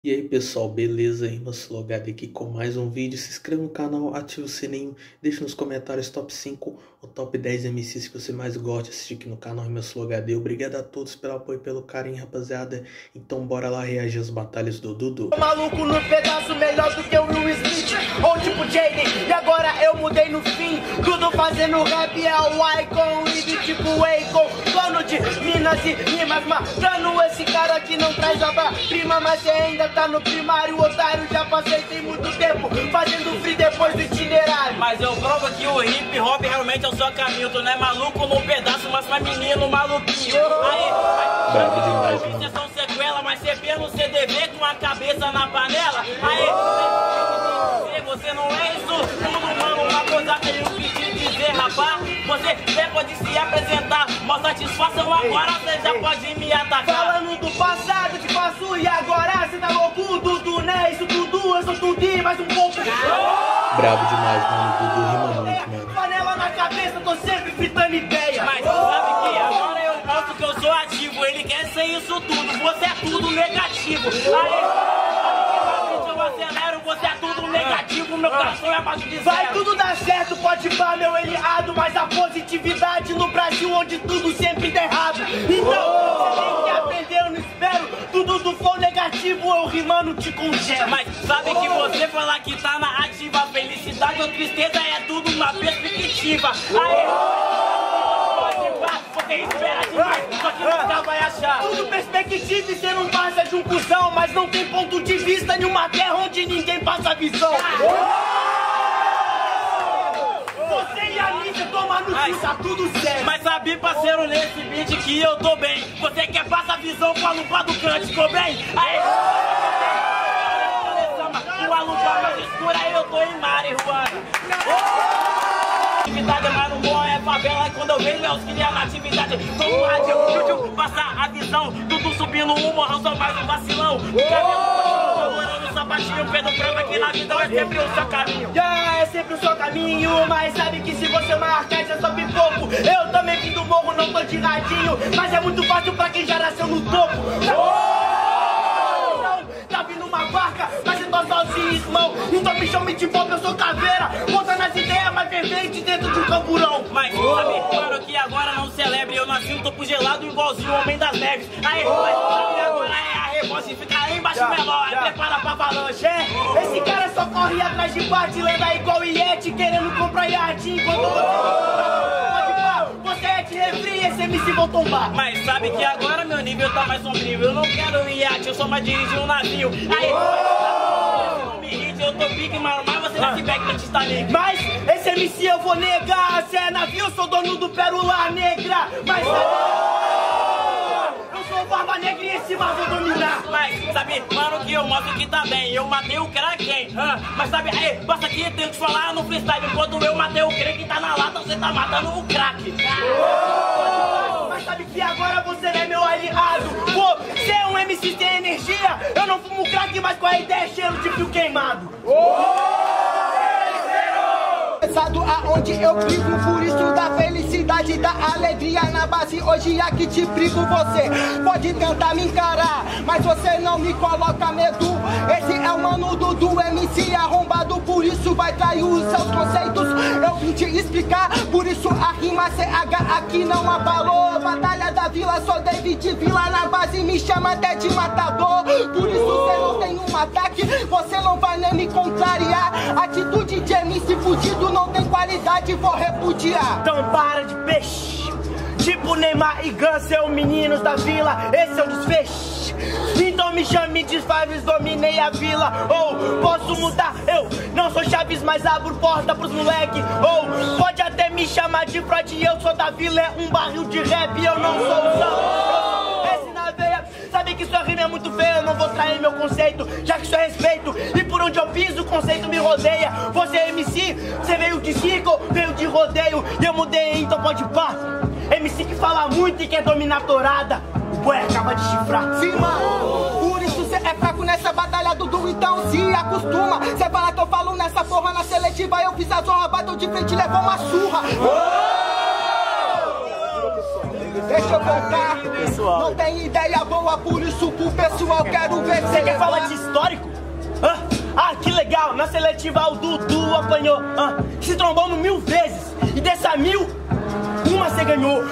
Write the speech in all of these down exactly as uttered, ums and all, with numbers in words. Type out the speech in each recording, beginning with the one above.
E aí pessoal, beleza? RimaSulogado aqui com mais um vídeo. Se inscreva no canal, ative o sininho, deixe nos comentários top cinco ou top dez M Cs que você mais gosta de assistir aqui no canal RimaSulogado. Obrigado a todos pelo apoio e pelo carinho, rapaziada. Então bora lá reagir às batalhas do Dudu. Maluco no pedaço, melhor do que o Will Smith ou tipo Jaden. E agora eu mudei no fim, tudo fazendo rap é o Icon e do tipo Akon. Dono de Minas e rimas, matando esse cara que não traz a prima, mas você ainda tá no primário, otário. Já passei tem muito tempo fazendo free depois do itinerário. Mas eu provo que o hip hop realmente é o seu caminho. Tu não é maluco no pedaço, mas é menino maluquinho. Aí, bravo demais, mano. Vocês são sequela, mas você vê no C D V com a cabeça na panela. Aí, você não é isso tudo, mano. Uma coisa que eu quis te dizer, rapaz. Você até pode se apresentar, mas satisfação agora você já pode me atacar. Falando do passado, te faço e agora cê tá louco, Dudu, né? Isso tudo, eu sou tudo e mais um pouco. Bravo demais, mano. Dudu rima muito, mano. Panela na cabeça, tô sempre fritando ideia. Mas sabe que agora eu mostro que eu sou ativo. Ele quer ser isso tudo, você é tudo negativo. Aí, eu acelero, você é tudo negativo. Meu coração é abaixo de zero. Vai tudo dar certo, pode pá, meu eliado. Mas a positividade no Brasil onde tudo sempre dá errado. Então, você tem que aprender, eu não espero. Tudo do flow negativo, eu rimando te congelo. Mas sabe que você falar que tá na ativa, felicidade ou tristeza é tudo uma perspectiva. Aí, pode pá, você espera demais, só que nunca vai achar. Tudo perspectiva e você não passa de um cuzão. Mas não tem ponto de vista em uma terra onde ninguém passa visão. Você e a mídia tomar no cu, tá tudo certo. Mas sabe, parceiro, nesse beat que eu tô bem. Você quer passar visão com a lupa do cante, ficou bem? Aí, com a lupa mais escura, eu tô em marihuana. Atividade, mas não bom é favela. Quando eu vejo meus filhos na atividade, tô no rádio, passar a visão. Tudo subindo um morrão, só mais um vacilão. O cabelo morando, sapatinho, Pedro prova que na vida é sempre o seu caminho. Já é sempre o seu caminho, mas sabe que se você marcar, isso é só pipoco. Eu também vim do morro, não tô de radinho, mas é muito fácil pra quem já nasceu no topo. Tá vindo uma barca, mas eu tô sozinho, irmão. Então me chame de pop, eu sou caveira. Conta nas ideias, mas fervente dentro de um camburão. Mas sabe, claro que agora não celebre. Eu nasci no topo gelado igualzinho o Homem das Neves. Aí, mas sabe, agora é a revoce, fica aí embaixo menor. Prepara pra avalanche. É, esse cara só corre atrás de parte, lenda igual Iete, querendo comprar iate enquanto você... Você é de refri, esse M C vão tombar. Mas sabe que agora meu nível tá mais sombrio. Eu não quero iate, eu só mais dirijo um navio. Aí, não me irrite, eu tô pique, mas você não se pega que te está ligado. Mas esse M C eu vou negar. Se é navio, eu sou dono do Pérola Negra. Mas eu sou barba negra e esse mar vou dominar. Mas sabe, mano, que eu mostro que tá bem. Eu matei o crack, ah, mas sabe, aí, basta que eu tenho que falar no freestyle. Enquanto eu matei o crack que tá na lata, você tá matando o crack. Mas sabe que agora você é meu aliado. Você é um M C sem energia. Eu não fumo crack, mas com a ideia é cheiro de fio queimado. Aonde eu brigo, por isso da felicidade, da alegria na base. Hoje aqui te brigo, você pode tentar me encarar, mas você não me coloca medo. Esse é o mano Dudu, M C arrombado, por isso vai trair os seus conceitos. Eu vim te explicar, por isso a rima C H aqui não abalou. Batalha da Vila, sou David Vila na base, me chama até de matador. Por isso você não tem um ataque, você não vai nem me contrariar. Atitude de M C fudido não tem qualidade, vou repudiar. Então para de peixe. Tipo Neymar e Gans, são meninos da vila, esse é o desfecho. Então me chame de Faves, dominei a vila. Ou posso mudar, eu não sou Chaves, mas abro porta pros moleque. Ou pode até me chamar de Freud, eu sou da vila, é um barril de rap, eu não sou o Sam. Esse na veia, sabe que sua rima é muito feia, eu não vou trair meu conceito, já que isso é respeito. E por onde eu piso, o conceito me rodeia. Você é M C, você veio de circo, veio de rodeio, e eu mudei, então pode pá. M C que fala muito e quer dominar a torada, o boi acaba de chifrar. Sim, mano, por isso cê é fraco nessa batalha, Dudu, então se acostuma. Cê fala que eu falo nessa porra, na seletiva eu fiz a zorra, bateu de frente e levou uma surra. deixa eu voltar. Pessoal. Não tem ideia boa, por isso pro pessoal quero ver. Você quer falar de histórico? Ah, ah, que legal, na seletiva o Dudu apanhou. Ah, se trombamos mil vezes e dessa mil, uma você ganhou.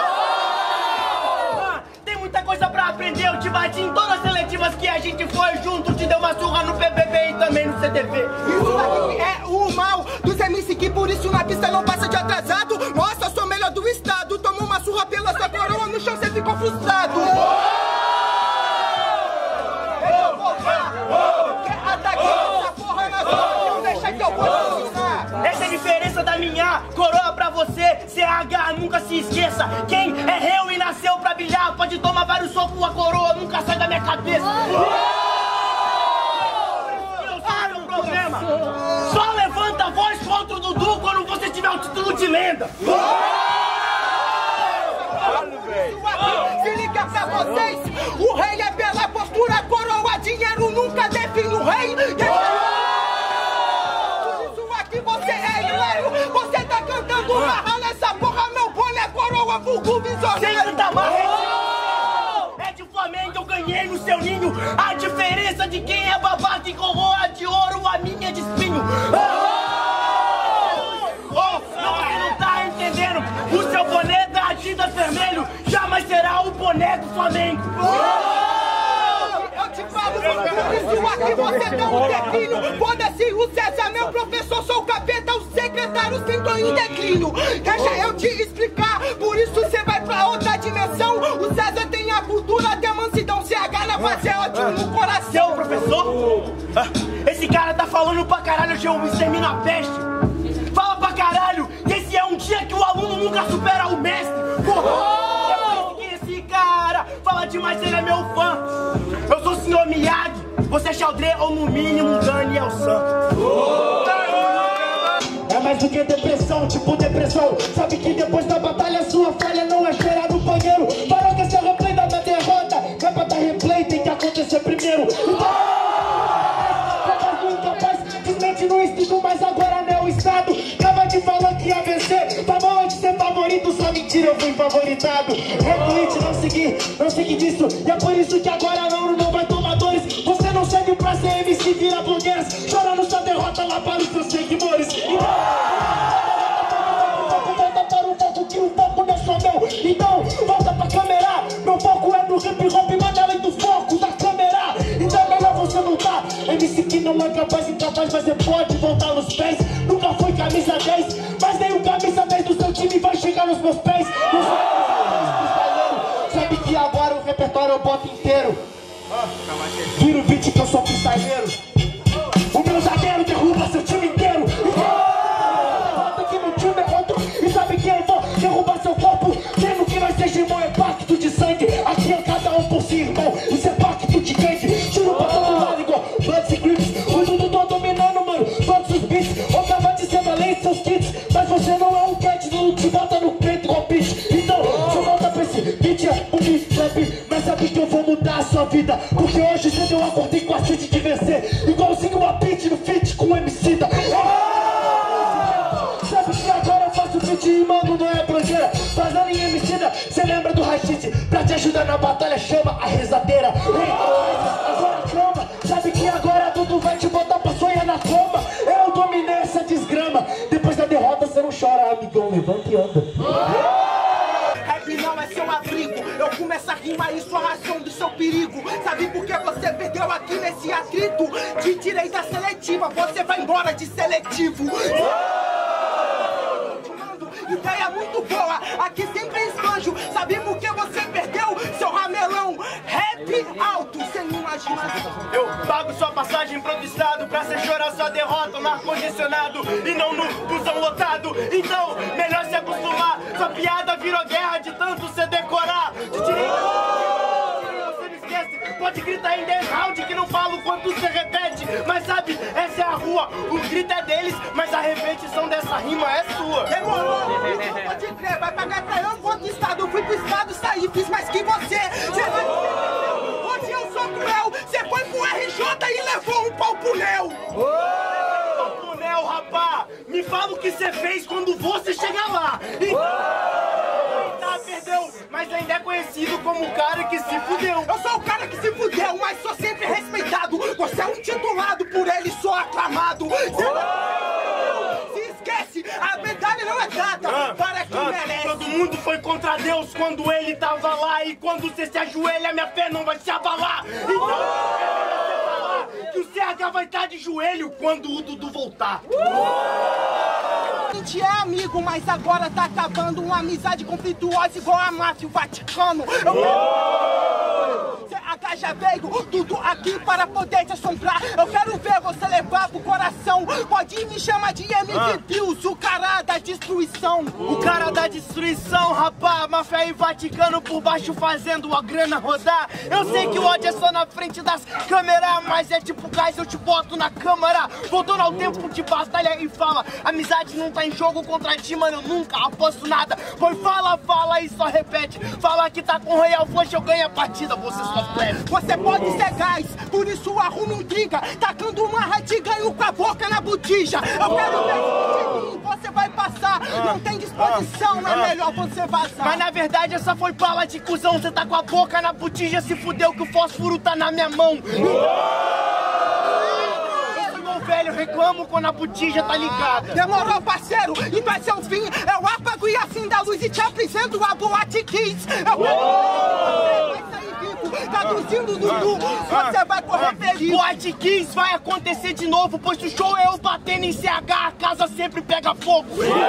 Ah, tem muita coisa pra aprender, eu te bati em todas as seletivas que a gente foi junto. Te deu uma surra no P B B e também no C T V. Isso daqui é o mal dos M C que por isso na pista não passa de atrasado. Nossa, sou melhor do estado, toma uma surra pela sua coroa, no chão cê ficou frustrado. Eu vou voltar, quer atacar essa porra na sua, não deixa que eu vou te ensinar. Essa é a diferença da minha coroa pra você, C H, nunca se esqueça. Quem é réu e nasceu pra brilhar, pode tomar vários socos, a coroa nunca sai da minha cabeça. Eu sei o problema, só levanta a voz contra o Dudu quando você tiver o título de lenda. Se liga pra vocês, o rei é pela postura, coroa, dinheiro nunca define o rei. Por isso aqui você é hilário, você tá cantando marra nessa porra, meu boné, coroa, vulgo, visionário. Sem tanta marra, é de Flamengo, eu ganhei no seu ninho. A diferença de quem é babaca e coroa de ouro, a minha é de espinho. Oh, não, você não tá entendendo, o seu boné da Adidas vermelho jamais será o boné do Flamengo. Eu te falo, por isso aqui você dá um declínio. Foda-se o César, meu professor, sou o capeta, os secretários tentam em declínio. Deixa eu te explicar, por isso você vai pra outra dimensão. O César tem a cultura, tem a mansidão, C H na base é ótimo no coração. Seu professor? Ah, esse cara tá falando pra caralho, eu me extermino a peste. Fala pra caralho, esse é um dia que o aluno nunca supera o mestre. Oh! Esse cara fala demais, ele é meu fã. Eu sou o senhor Miyagi, você é Xaldré ou no mínimo Daniel San. É mais do que depressão, tipo depressão. Sabe que depois da batalha sua falha não é gerar no banheiro. Para que esse replay da minha derrota, vai pra dar replay, tem que acontecer primeiro. Então, desmente no instinto, mas agora não é o estado. Tava te falando que ia vencer, tava onde ser favorito, só mentira, eu fui favoritado. Retweet, não segui, não segui disso. E é por isso que agora não, não vai tomar dores. Você não serve pra ser M C, vira blogueiras, chorando sua derrota lá para os seus seguidores. Então, volta para o foco, que o foco não é só meu. Então, volta pra câmera, meu foco é no hip hop, manda além do foco da câmera. Então é melhor você não tá, M C que não é capaz, incapaz, mas você pode voltar nos pés. Nunca fui camisa dez, mas nem o camisa dez do seu time vai chegar nos meus pés. Sabe que agora o repertório eu boto inteiro. Vira o beat que eu sou freestyleiro. O meu zagueiro derruba seu time inteiro. Volta que meu time é outro. E sabe que eu vou derrubar seu corpo, mesmo que nós seja irmão, é pacto de sangue. Aqui é cada um por si, irmão. Isso é pacto de gangue. Tiro pra todo lado igual Bloods e Crips. O Dudu tô dominando, mano, todos os beats. Ou acaba de ser além seus kits. Mas você não é um cat, não te bota no peito igual bitch. Então, você volta pra esse beat, é um beat trap. Mas sabe que eu vou mudar a sua vida, porque hoje cedo eu acordei com a sede de vencer. Igualzinho uma beat no feat com o M C da. Sabe que agora eu faço beat e mando, não é branqueira. Fazendo em M C da, cê lembra do Rashid? Pra te ajudar na batalha chama a rezadeira. Ei, agora calma, sabe que agora tudo vai te botar pra sonhar na cama. Eu dominei essa desgrama, depois da derrota cê não chora, amigão, levanta e anda. Rap não é seu abrigo, eu começo a rimar em sua razão do seu perigo. Sabe por que você perdeu aqui nesse atrito? Te tirei da seletiva, você vai embora de seletivo. Ideia muito boa, aqui sempre esbanjo. Sabe por que você perdeu, seu ramelão? Rap alto, sem imaginação. Eu pago sua passagem improvisado pra você chorar sua derrota no ar-condicionado e não no busão lotado. Então, melhor se acostumar. Sua piada virou guerra de tanto você decorar. Te tirei você não esquece. Pode gritar em dez rounds que não falo quanto você repete. Mas sabe, essa é a rua. O grito é deles, mas a repetição dessa rima é sua. Demorou, então pode crer. Vai pagar pra eu quanto estado. Fui pro estado, saí, fiz mais que você. Você vai hoje eu sou cruel. Você foi pro R J e levou um pau pro Nel. Pau pro Nel, rapá. Me fala o que você fez quando você chegar lá. Então, tá, perdeu, mas ainda é conhecido como o cara que se fudeu. Eu sou o cara que se fudeu, mas sou sempre respeitado. Você é um titulado, por ele sou aclamado. Se esquece, a medalha não é dada Ah, para quem ah, merece. Todo mundo foi contra Deus quando ele tava lá. E quando você se ajoelha, minha fé não vai se abalar. Então, você falar que o C H vai estar de joelho quando o Dudu voltar. A gente é amigo, mas agora tá acabando uma amizade conflituosa igual a máfia e o Vaticano. Eu quero... C H já veio, tudo aqui para poder te assombrar. Eu quero ver você levar pro coração. Pode me chamar de M V Pills, o cara da destruição. O cara da destruição, rapá, máfia e Vaticano por baixo fazendo a grana rodar. Eu sei que o ódio é só na frente das câmeras, mas é tipo gás, eu te boto na câmara. Voltando ao tempo de batalha e fala, amizade não tá em jogo contra ti, mano, eu nunca aposto nada. Pois fala, fala e só repete. Fala que tá com Royal Flush, eu ganho a partida, você só plebe. Você pode ser gás, por isso arrume intriga, tacando uma rádio e ganho com a boca na botija. Eu quero ver de mim, você vai passar. Não tem disposição, é melhor você vazar. Mas na verdade essa foi bala de cuzão. Você tá com a boca na botija, se fudeu que o fósforo tá na minha mão. Velho, reclamo quando a botija tá ligada. Demorou, parceiro, e vai ser o fim. Eu apago e acendo a luz e te apresento a Boate Kids. Eu quero ver você vai sair vivo, traduzindo Dudu, você vai correr feliz. Boate Kids vai acontecer de novo, pois o show é eu batendo em C H, a casa sempre pega fogo.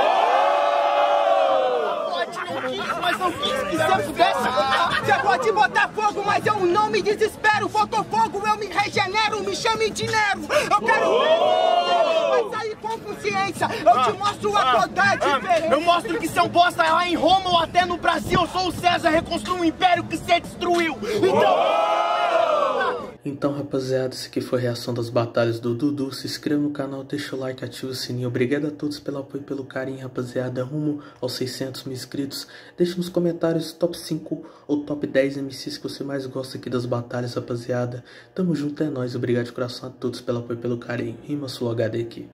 Mas não quis que você pudesse. Você pode botar fogo, mas eu não me desespero. Botou fogo, eu me regenero, me chame de Nero. Eu quero ver você vai sair com consciência. Eu te mostro a toda a diferença. Eu mostro que você é um bosta lá em Roma ou até no Brasil. Eu sou o César, reconstruo um império que você destruiu. Então... Então, rapaziada, essa aqui foi a reação das batalhas do Dudu. Se inscreva no canal, deixa o like, ativa o sininho. Obrigado a todos pelo apoio e pelo carinho, rapaziada. Rumo aos seiscentos mil inscritos. Deixa nos comentários top cinco ou top dez M Cs que você mais gosta aqui das batalhas, rapaziada. Tamo junto, é nóis. Obrigado de coração a todos pelo apoio e pelo carinho. Rima Sul H D aqui.